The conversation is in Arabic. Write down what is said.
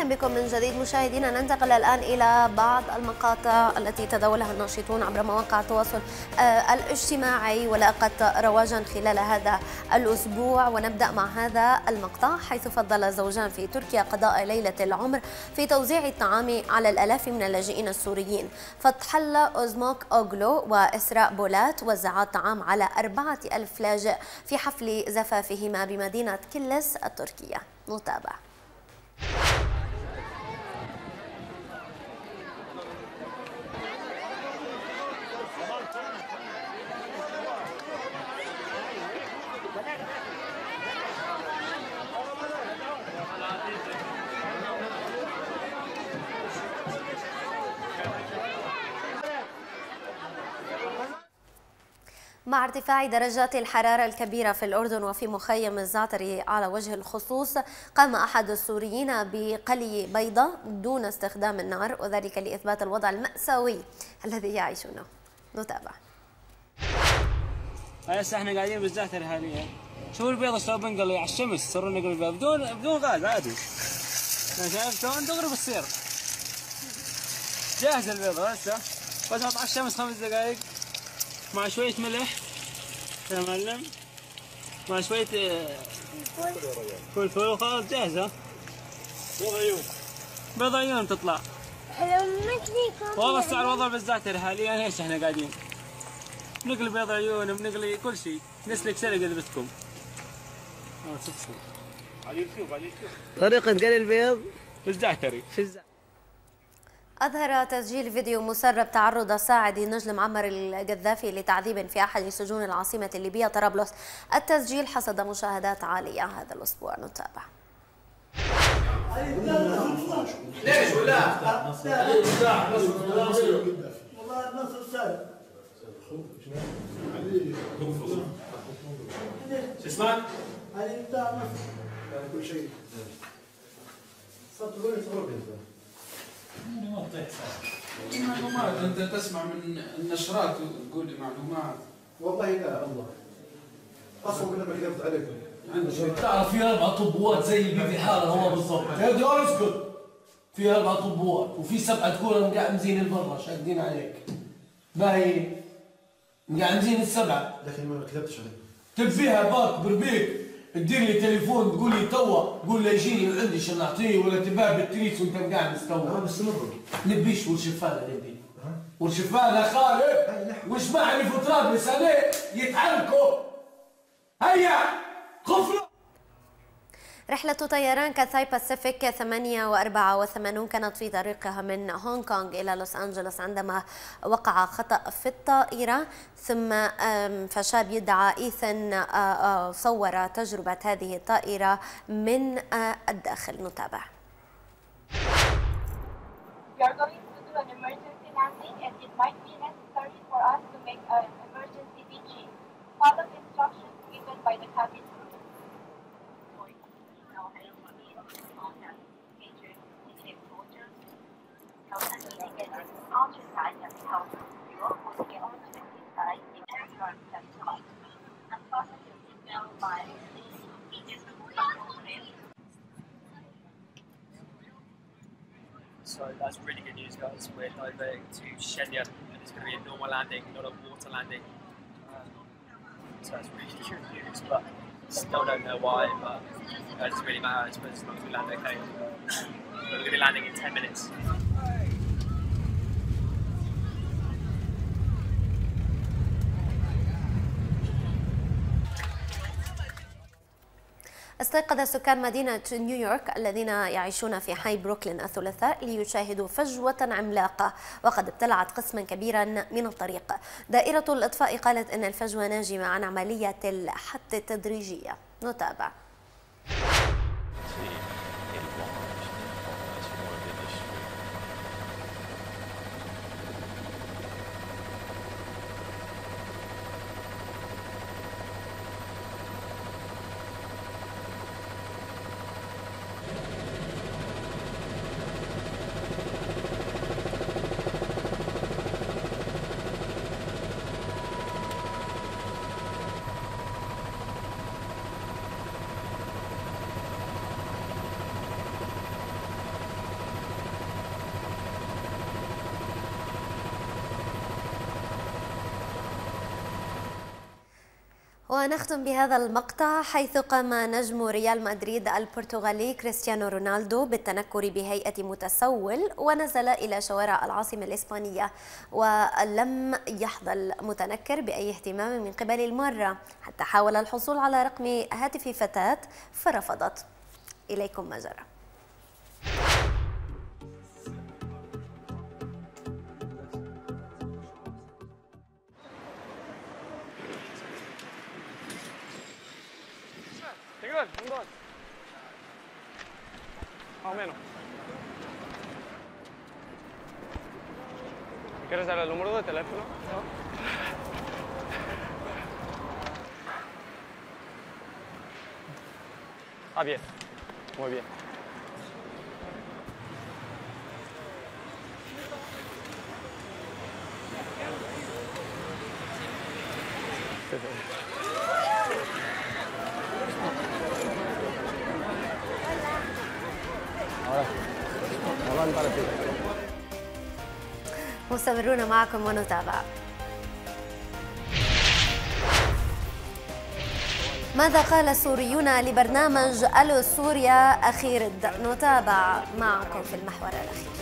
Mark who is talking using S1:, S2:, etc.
S1: بكم من جديد مشاهدينا. ننتقل الآن إلى بعض المقاطع التي تداولها الناشطون عبر مواقع التواصل الاجتماعي ولاقت رواجا خلال هذا الأسبوع، ونبدأ مع هذا المقطع حيث فضل زوجان في تركيا قضاء ليلة العمر في توزيع الطعام على الآلاف من اللاجئين السوريين. فتح الله أوزموك أوغلو وإسراء بولات وزعا الطعام على 4000 لاجئ في حفل زفافهما بمدينة كلس التركية. نتابع. مع ارتفاع درجات الحرارة الكبيرة في الأردن وفي مخيم الزعتري على وجه الخصوص، قام أحد السوريين بقلي بيضة دون استخدام النار، وذلك لإثبات الوضع المأساوي الذي يعيشونه. نتابع.
S2: هسه احنا قاعدين بالزعتري حاليا. شوفوا البيضة شلون بنقلي على الشمس، صرنا نقلي البيض بدون غاز عادي. شايف شلون دغري بتصير. جاهزة البيضة هسه، بس نحط على الشمس 5 دقائق مع شوية ملح يا معلم، مع شوية فلفل وخلاص جاهزة. بيض عيون تطلع. والله الساعة الوضع بالزعتري حاليا ايش احنا قاعدين بنقلي بيض عيون، بنقلي كل شيء، نسلك سلق اذا بدكم. على اليوتيوب
S3: طريقة قلي البيض
S2: بالزعتري.
S1: أظهر تسجيل فيديو مسرب تعرض ساعد نجل معمر القذافي لتعذيب في أحد سجون العاصمة الليبية طرابلس. التسجيل حصد مشاهدات عالية هذا الأسبوع. نتابع.
S4: ليش ولا؟ شو اسمك؟ علي بتاع مصر كل شيء.
S5: معلومات، انت تسمع من النشرات وتقول لي معلومات.
S4: والله لا الله اصلا كنا ما كذبت عليكم.
S6: تعرف في 4 طبوات زي اللي في حاله هو بالضبط. يا بدي اسكت. في 4 طبوات وفي 7 تكون مقعمزين البرا شادين عليك. باهي مقعمزين ال7.
S4: لكن ما كذبتش عليك.
S6: تبيها باك بربيك تدير لي تليفون تقول لي توا قول لي يجيني من عندي شو نعطيه، ولا تباه بالتريس وانت مقعمز توا.
S4: بستمر.
S6: نبيش والشفانه نبي. والشفانه خالد وش معي في طرابلس عليه يتحركوا. هيا خفلوا.
S1: رحلة طيران كاثاي باسيفيك 884 كانت في طريقها من هونغ كونغ إلى لوس أنجلوس عندما وقع خطأ في الطائرة، ثم فشاب يدعى إيثن صور تجربة هذه الطائرة من الداخل. نتابع.
S2: So that's really good news, guys. We're diverting to Shenyang and it's going to be a normal landing, not a water landing. So that's really good news, but still don't know why, but it doesn't really matter, I suppose, as long as we land okay. We're going to be landing in 10 minutes. استيقظ سكان مدينة نيويورك الذين يعيشون في حي بروكلين الثلاثاء ليشاهدوا فجوة عملاقة وقد ابتلعت قسما كبيرا من الطريق. دائرة الإطفاء قالت أن الفجوة ناجمة عن عملية الحت التدريجية. نتابع.
S1: ونختم بهذا المقطع حيث قام نجم ريال مدريد البرتغالي كريستيانو رونالدو بالتنكر بهيئة متسول ونزل إلى شوارع العاصمة الإسبانية، ولم يحظى المتنكر بأي اهتمام من قبل المارة حتى حاول الحصول على رقم هاتف فتاة فرفضت. إليكم ما جرى.
S7: Más o menos. ¿Quieres dar el número de teléfono? No. Ah, bien. Muy bien.
S1: مستمرون معكم ونتابع. ماذا قال السوريون لبرنامج ألو سوريا أخير؟ نتابع معكم في المحور الأخير.